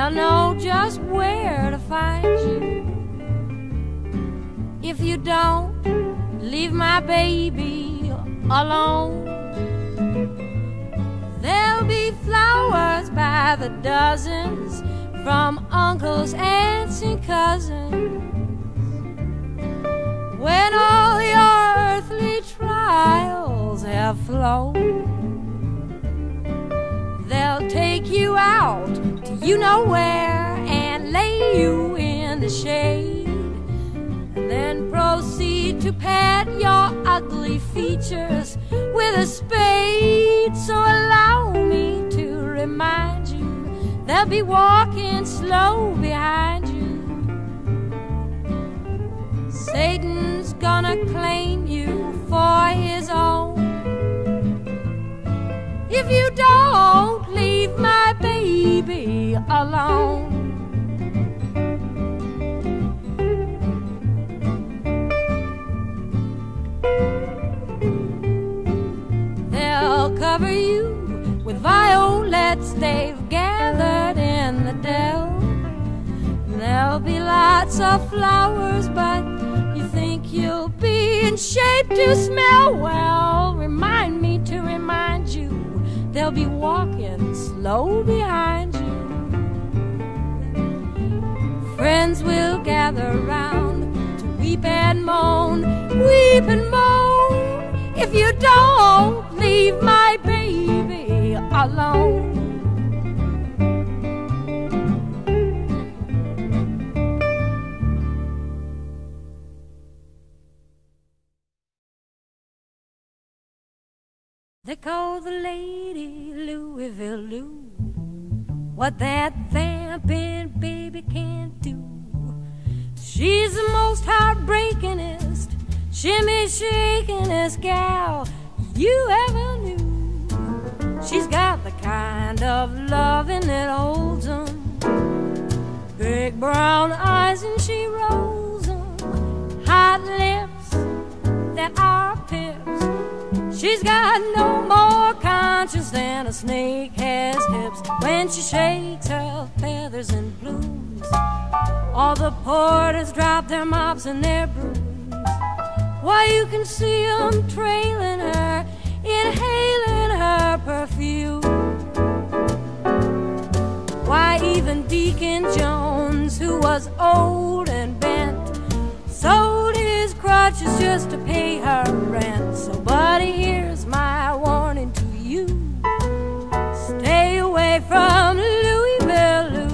they'll know just where to find you. If you don't leave my baby alone, there'll be flowers by the dozens from uncles, aunts, and cousins. When all your earthly trials have flown, they'll take you out to you know where and lay you in the shade, and then proceed to pat your ugly features with a spade. So allow me to remind you, they'll be walking slow behind you. Satan's gonna claim you for his own if you don't leave my baby alone. They'll cover you with violets they've gathered in the dell. There'll be lots of flowers, but you think you'll be in shape to smell well. Remind me to remind you, they'll be walking slow behind you. Friends will gather round to weep and moan, weep and moan, if you don't leave my baby alone. They call the lady Louisville Lou, what that vamping baby can't do. She's the most heartbreakingest, shimmy-shakingest gal you ever knew. She's got the kind of loving that holds 'em, big brown eyes and she rolls 'em, hot lips that are pips. She's got no more conscience than a snake has hips. When she shakes her feathers and blooms, all the porters drop their mops and their brooms. Why, you can see 'em trailing her, inhaling her perfume. Why, even Deacon Jones, who was old and bent, sold his crutches just to pay her rent. So buddy, here's my warning to you, stay away from Louisville Lou.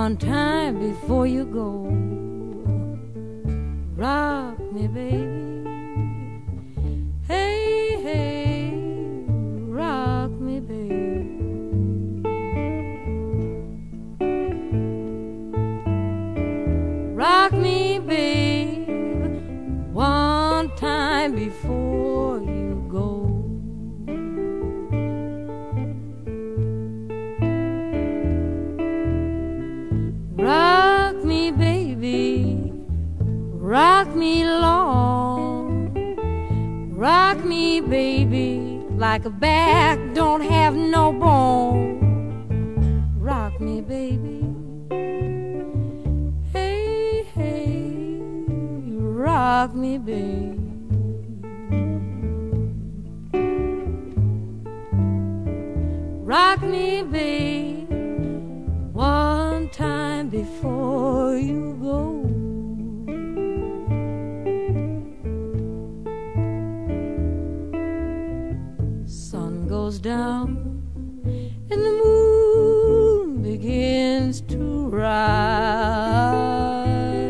one time before you go. Rock me, baby. Hey, hey, rock me, baby. Rock me, baby, one time before you go. Rock me, baby, rock me long. Rock me, baby, like a back don't have no bone. Rock me, baby. Hey, hey, rock me, baby. Rock me, baby, one time before you go. Sun goes down and the moon begins to rise.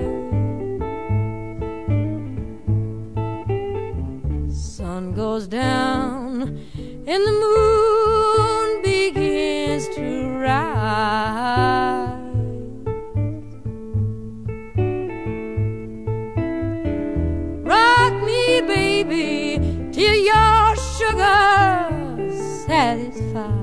Sun goes down and the moon begins to rise. Rock me, baby, till your sugar's satisfied.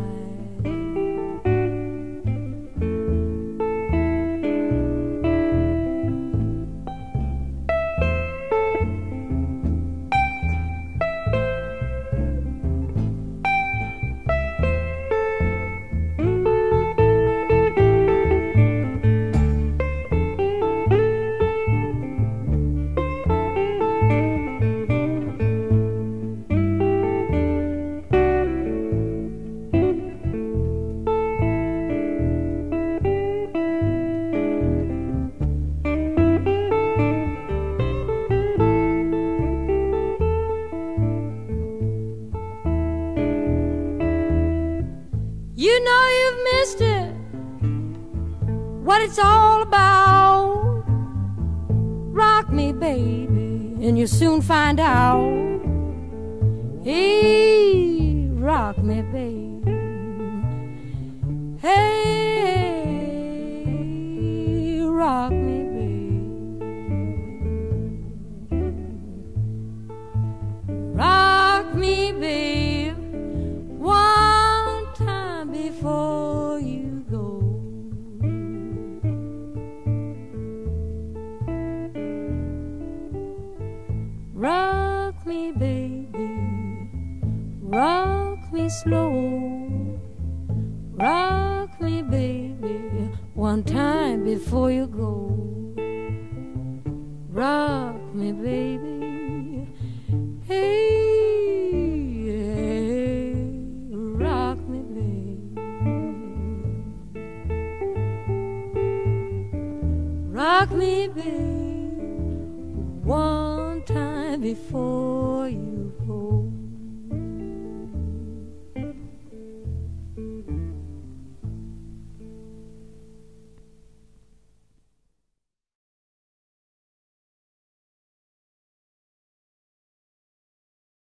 You know you've missed it, what it's all about. Rock me, baby, and you'll soon find out. Hey, rock me, baby. Hey, rock me, baby. Rock me, baby, one time before you go. Rock me, baby, rock me slow. Rock me, baby, one time before you go. Rock me, baby, hey, hey, rock me, baby. Rock me, baby, one time before you go.